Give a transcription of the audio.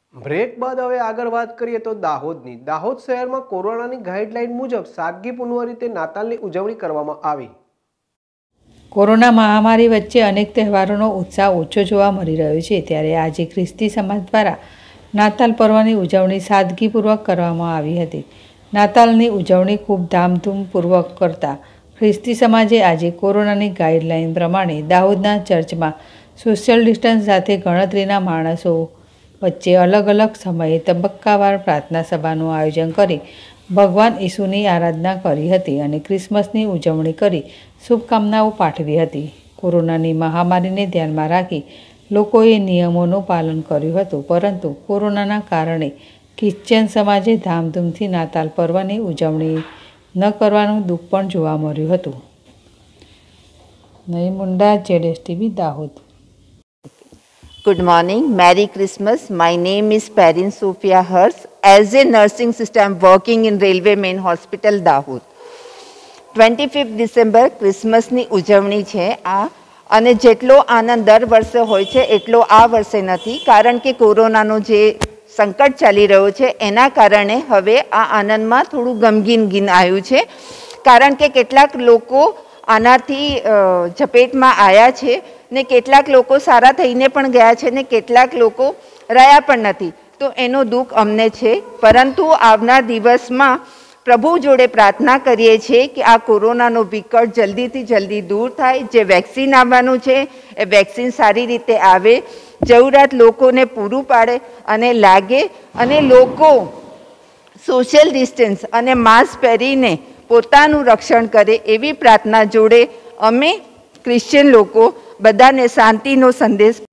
Break બાદ હવે આગળ વાત કરીએ તો દાહોદની. દાહોદ શહેરમાં કોરોનાની ગાઈડલાઈન મુજબ સાદગીપૂર્ણ રીતે નાતાલની ઉજવણી કરવામાં આવી. કોરોના મહામારી વચ્ચે અનેક તહેવારોનો ઉત્સાહ ઓછો જોવા મળી રહ્યો છે, ત્યારે આજે ખ્રિસ્તી સમાજ દ્વારા નાતાલ પર્વની ઉજવણી સાદગીપૂર્વક કરવામાં આવી હતી. નાતાલની ઉજવણી ખૂબ ધામધૂમપૂર્વક કરતા ખ્રિસ્તી સમાજે આજે કોરોનાની ગાઈડલાઈન પ્રમાણે દાહોદના ચર્ચમાં સોશિયલ ડિસ્ટન્સ સાથે ગણતરીના માણસો વચ્ચે અલગ અલગ સમયે તબક્કાવાર પ્રાર્થના સભાનું આયોજન કરી ભગવાન ઈસુની આરાધના કરી હતી અને ક્રિસમસની ઉજવણી કરી શુભકામનાઓ પાઠવી હતી. કોરોનાની મહામારીને ધ્યાનમાં રાખી લોકોએ નિયમોનું પાલન કર્યું હતું, પરંતુ કોરોનાના કારણે ક્રિશ્ચિયન સમાજે ધામધૂમથી નાતાલ પર્વની ઉજવણી ન કરવાનું દુઃખ પણ જોવા મળ્યું હતું. નઈ Munda, ZSTV, Dahod. Good morning, Merry Christmas. My name is Parin Sophia Hers. As a nursing sister, I am working in Railway Main Hospital, Dahood. 25th December Christmas ની ઉજવણી છે આ, અને જેટલો આનંદ દર વર્ષે હોય છે એટલો આ વર્ષે નથી, કારણ કે કોરોનાનો જે સંકટ ચાલી રહ્યો છે એના કારણે હવે આ આનંદમાં થોડું ગમગીન આવ્યું છે, કારણ કે કેટલાક લોકો આનાથી ઝપેટમાં આવ્યા છે ને કેટલાક લોકો સારા થઈને પણ ગયા છે ને કેટલાક લોકો રહ્યા પણ નથી. તો એનો દુઃખ અમને છે, પરંતુ આવનાર દિવસમાં પ્રભુ જોડે પ્રાર્થના કરીએ છીએ કે આ કોરોનાનો વિકટ જલ્દીથી જલ્દી દૂર થાય. જે વેક્સિન આવવાનું છે એ વેક્સિન સારી રીતે આવે, જરૂરિયાત લોકોને પૂરું પાડે અને લાગે, અને લોકો સોશિયલ ડિસ્ટન્સ અને માસ્ક પહેરીને પોતાનું રક્ષણ કરે એવી પ્રાર્થના જોડે અમે ક્રિશ્ચિયન લોકો બધાને શાંતિનો સંદેશ